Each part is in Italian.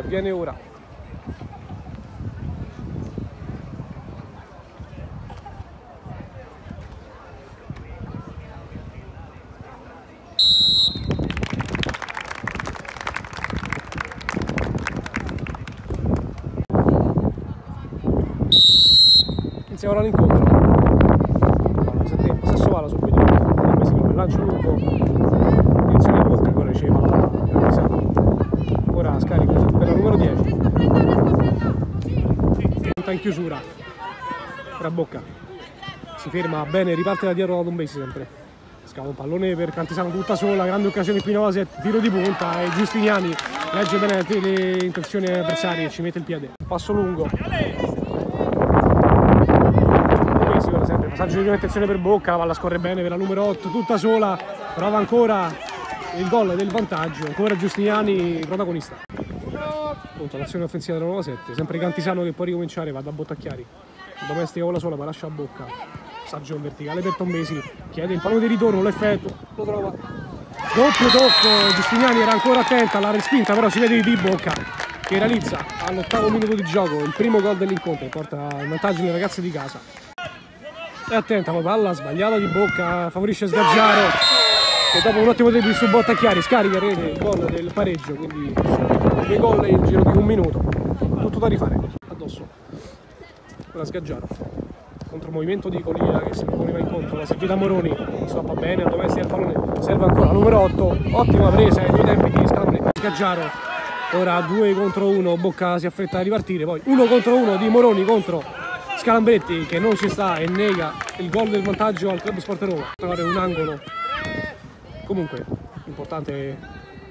viene ora. Inizia ora l'incontro. Se tempo, stesso palo subito. Il lancio lungo. Inizia di bocca, ora riceve la ora scarico per la numero 10. Punta in chiusura. Ora bocca. Si ferma bene, riparte da dietro la Tombesi sempre. Scava un pallone per Cantisano tutta sola, grande occasione qui 9-7, tiro di punta e Giustiniani legge bene le intenzioni avversarie e ci mette il piede. Passo lungo. Ora sempre passaggio di prima intenzione per Bocca, la palla scorre bene per la numero 8, tutta sola, prova ancora il gol del vantaggio, ancora Giustiniani protagonista. Pronto, l'azione offensiva della 9-7, sempre Cantisano che può ricominciare, va da Bottacchiari, domestica con la sola, ma lascia a Bocca. Passaggio in verticale per Tombesi, chiede il pallone di ritorno, l'effetto, lo trova. Doppio tocco, Giustiniani era ancora attenta alla respinta, però si vede di Bocca che realizza all'8° minuto di gioco il primo gol dell'incontro e porta in vantaggio le ragazze di casa. E attenta, poi palla sbagliata di Bocca, favorisce Sgaggiaro che dopo un ottimo tempo su Bottacchiari scarica in rete il gol del pareggio, quindi 2 gol in giro di 1 minuto, tutto da rifare. Addosso, ora Sgaggiaro. Contromovimento di Colia che si proponeva incontro, la servita Moroni, stoppa bene, a domestica il pallone, serve ancora, numero 8, ottima presa ai 2 tempi di Scalabretti. Sgaggiaro, ora 2 contro 1, Bocca si affretta a ripartire, poi 1 contro 1 di Moroni contro Scalabretti che non ci sta e nega il gol del vantaggio al Club Sport Roma. Trovare un angolo, comunque importante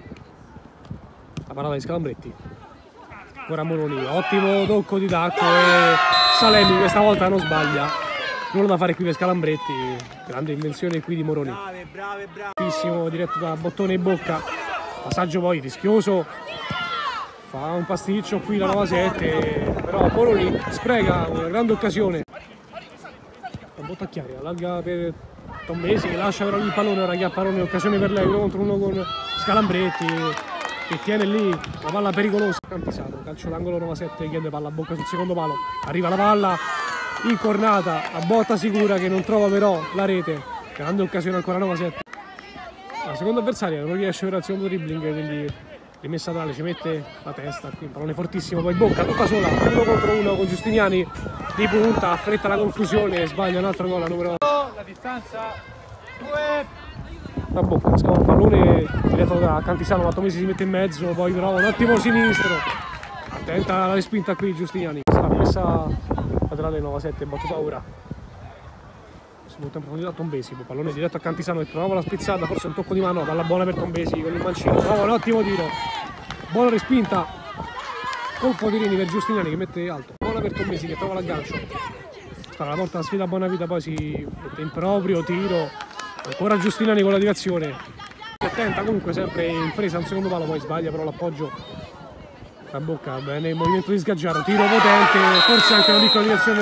la parata di Scalabretti. Ora Moroni, ottimo tocco di Dacco e Salemi questa volta non sbaglia, nulla da fare qui per Scalabretti, grande invenzione qui di Moroni. Bravissimo, diretto da Bottone e Bocca, passaggio poi rischioso, fa un pasticcio qui la 9-7, però Moroni spreca una grande occasione. Bottacchiari allarga per Tombesi che lascia però il pallone, ora chi ha pallone, occasione per lei, 1 contro 1 con Scalabretti che tiene lì la palla pericolosa. Cantisano, calcio d'angolo 9-7, chiede palla a Bocca sul secondo palo, arriva la palla incornata a botta sicura che non trova però la rete, grande occasione ancora 9-7. La seconda avversaria non riesce per il secondo dribbling, quindi rimessa tale, ci mette la testa, qui un pallone fortissimo, poi Bocca tutta sola, 1 contro 1 con Giustiniani di punta, affretta la conclusione, sbaglia un altro gol a numero 8. La distanza 2. La Bocca scava un pallone diretto da Cantisano, ma Tomesi si mette in mezzo, poi trova un ottimo sinistro, attenta alla respinta qui Giustiniani, sarà messa laterale 9-7, battuta ora, si butta in profondità Tombesi, pallone diretto a Cantisano che prova la spizzata, forse un tocco di mano, palla buona per Tombesi con il mancino, trova un ottimo tiro, buona respinta, colpo di Rini per Giustiniani che mette alto, buona per Tombesi che trova l'aggancio, spara la porta, sfida a buona vita, poi si mette in proprio tiro. Ancora Giustiniani con la direzione, attenta comunque sempre in presa, un secondo palo, poi sbaglia però l'appoggio a Bocca, bene il movimento di Sgaggiaro, tiro potente, forse anche una piccola direzione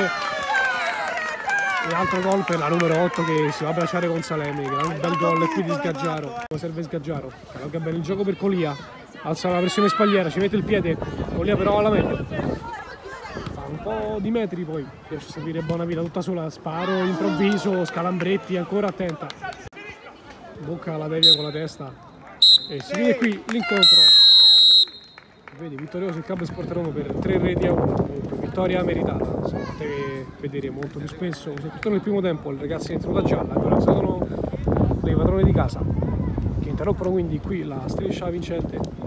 e altro gol per la numero 8 che si va a baciare con Salemi, gran bel gol e qui di Sgaggiaro, serve Sgaggiaro, allarga bene il gioco per Colia, alza la pressione spalliera, ci mette il piede, Colia però alla meglio. Un po' di metri poi riesce a servire buona vita tutta sola, sparo improvviso, Scalabretti ancora attenta, Bocca la devia con la testa e si vede qui l'incontro, vedi vittorioso il Club Sport Roma per 3 reti a 1, comunque vittoria meritata, si poteva vedere molto più spesso, soprattutto nel primo tempo le ragazze in tenuta gialla, ora sono le padrone di casa che interrompono quindi qui la striscia vincente